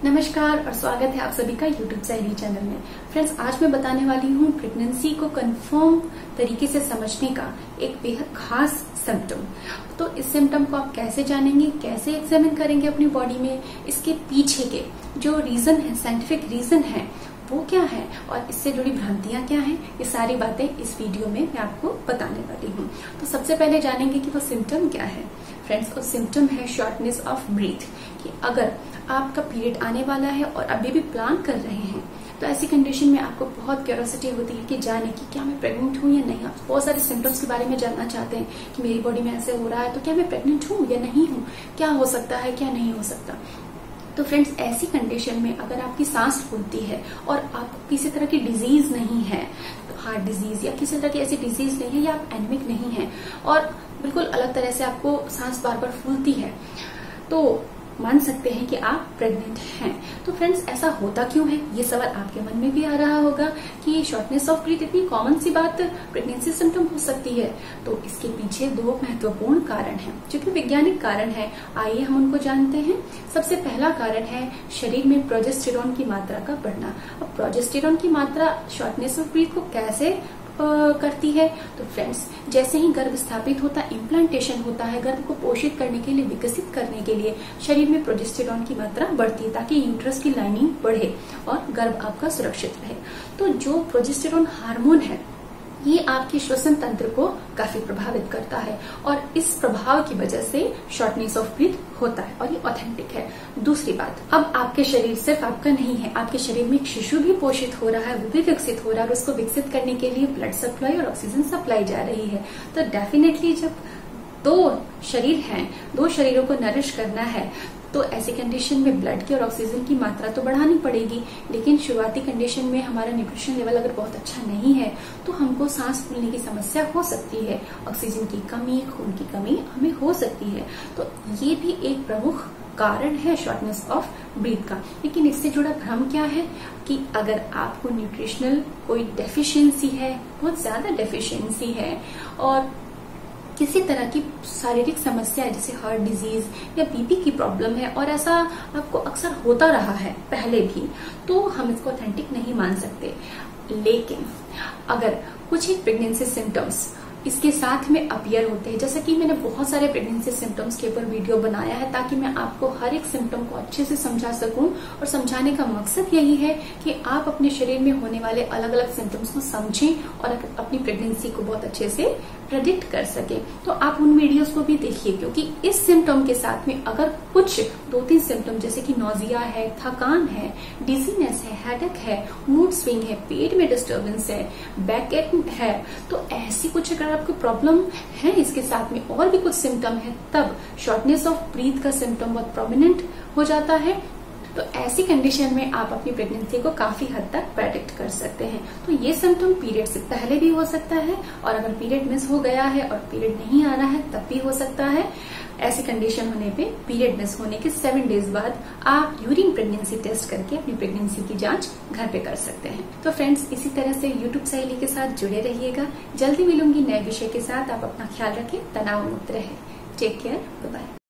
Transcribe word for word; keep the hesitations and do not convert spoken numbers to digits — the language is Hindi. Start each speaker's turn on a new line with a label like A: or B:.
A: नमस्कार और स्वागत है आप सभी का यूट्यूब सहेली चैनल में। फ्रेंड्स, आज मैं बताने वाली हूँ प्रेगनेंसी को कंफर्म तरीके से समझने का एक बेहद खास सिम्टम। तो इस सिम्टम को आप कैसे जानेंगे, कैसे एग्जामिन करेंगे अपनी बॉडी में, इसके पीछे के जो रीजन है, साइंटिफिक रीजन है वो क्या है और इससे जुड़ी भ्रांतियां क्या हैं, ये सारी बातें इस वीडियो में मैं आपको बताने वाली हूँ। तो सबसे पहले जानेंगे कि वो सिम्टम क्या है। फ्रेंड्स, वो सिम्टम है शॉर्टनेस ऑफ ब्रीथ। कि अगर आपका पीरियड आने वाला है और अभी भी प्लान कर रहे हैं तो ऐसी कंडीशन में आपको बहुत क्यूरियोसिटी होती है कि जाने की क्या मैं प्रेग्नेंट हूँ या नहीं। आप बहुत सारे सिम्टम्स के बारे में जानना चाहते हैं कि मेरी बॉडी में ऐसे हो रहा है तो क्या मैं प्रेग्नेंट हूँ या नहीं हूँ, क्या हो सकता है क्या नहीं हो सकता। तो फ्रेंड्स, ऐसी कंडीशन में अगर आपकी सांस फूलती है और आपको किसी तरह की डिजीज नहीं है, तो हार्ट डिजीज या किसी तरह की ऐसी डिजीज नहीं है या आप एनीमिक नहीं है और बिल्कुल अलग तरह से आपको सांस बार बार फूलती है, तो मान सकते हैं कि आप प्रेग्नेंट हैं। तो फ्रेंड्स, ऐसा होता क्यों है, ये सवाल आपके मन में भी आ रहा होगा कि ये शॉर्टनेस ऑफ ब्रीथ इतनी कॉमन सी बात प्रेगनेंसी सिम्टम हो सकती है। तो इसके पीछे दो महत्वपूर्ण कारण हैं जो कि वैज्ञानिक कारण है। आइए हम उनको जानते हैं। सबसे पहला कारण है शरीर में प्रोजेस्टेरॉन की मात्रा का बढ़ना। अब प्रोजेस्टेरॉन की मात्रा शॉर्टनेस ऑफ ब्रीथ को कैसे करती है, तो फ्रेंड्स, जैसे ही गर्भ स्थापित होता है, इम्प्लांटेशन होता है, गर्भ को पोषित करने के लिए, विकसित करने के लिए शरीर में प्रोजेस्टेरॉन की मात्रा बढ़ती है ताकि यूट्रस की लाइनिंग बढ़े और गर्भ आपका सुरक्षित रहे। तो जो प्रोजेस्टेरॉन हार्मोन है ये आपके श्वसन तंत्र को काफी प्रभावित करता है और इस प्रभाव की वजह से शॉर्टनेस ऑफ ब्रीथ होता है और ये ऑथेंटिक है। दूसरी बात, अब आपके शरीर सिर्फ आपका नहीं है, आपके शरीर में एक शिशु भी पोषित हो रहा है, वो भी विकसित हो रहा है और उसको विकसित करने के लिए ब्लड सप्लाई और ऑक्सीजन सप्लाई जा रही है। तो डेफिनेटली जब दो शरीर हैं, दो शरीरों को नरिश करना है तो ऐसी कंडीशन में ब्लड की और ऑक्सीजन की मात्रा तो बढ़ानी पड़ेगी। लेकिन शुरुआती कंडीशन में हमारा न्यूट्रिशन लेवल अगर बहुत अच्छा नहीं है तो हमको सांस फूलने की समस्या हो सकती है, ऑक्सीजन की कमी, खून की कमी हमें हो सकती है। तो ये भी एक प्रमुख कारण है शॉर्टनेस ऑफ ब्रीथ का। लेकिन इससे जुड़ा भ्रम क्या है कि अगर आपको न्यूट्रिशनल कोई डेफिशिएंसी है, बहुत ज्यादा डेफिशिएंसी है और किसी तरह की शारीरिक समस्या है जैसे हार्ट डिजीज या बीपी की प्रॉब्लम है और ऐसा आपको अक्सर होता रहा है पहले भी, तो हम इसको ऑथेंटिक नहीं मान सकते। लेकिन अगर कुछ ही प्रेगनेंसी सिम्टम्स इसके साथ में अपीयर होते हैं, जैसा कि मैंने बहुत सारे प्रेगनेंसी सिम्टम्स के ऊपर वीडियो बनाया है ताकि मैं आपको हर एक सिम्टम को अच्छे से समझा सकूं और समझाने का मकसद यही है कि आप अपने शरीर में होने वाले अलग अलग सिम्टम्स को समझें और अपनी प्रेगनेंसी को बहुत अच्छे से प्रेडिक्ट कर सके। तो आप उन वीडियोस को भी देखिए, क्योंकि इस सिम्टम के साथ में अगर कुछ दो तीन सिम्टम जैसे कि नोजिया है, थकान है, डिजीनेस है, हेडेक है, मूड स्विंग है, पेट में डिस्टर्बेंस है, बैक एक है, तो ऐसी कुछ अगर आपको प्रॉब्लम है इसके साथ में और भी कुछ सिम्टम है, तब शॉर्टनेस ऑफ ब्रीथ का सिम्टम बहुत प्रोमिनेंट हो जाता है। तो ऐसी कंडीशन में आप अपनी प्रेगनेंसी को काफी हद तक प्रेडिक्ट कर सकते हैं। तो ये सिम्टम पीरियड से पहले भी हो सकता है और अगर पीरियड मिस हो गया है और पीरियड नहीं आ रहा है तब भी हो सकता है। ऐसी कंडीशन होने पे पीरियड मिस होने के सेवन डेज बाद आप यूरिन प्रेगनेंसी टेस्ट करके अपनी प्रेगनेंसी की जांच घर पे कर सकते हैं। तो फ्रेंड्स, इसी तरह से यूट्यूब सहेली के साथ जुड़े रहिएगा। जल्दी मिलूंगी नए विषय के साथ। आप अपना ख्याल रखें, तनाव मुक्त रहे। Take care, bye bye.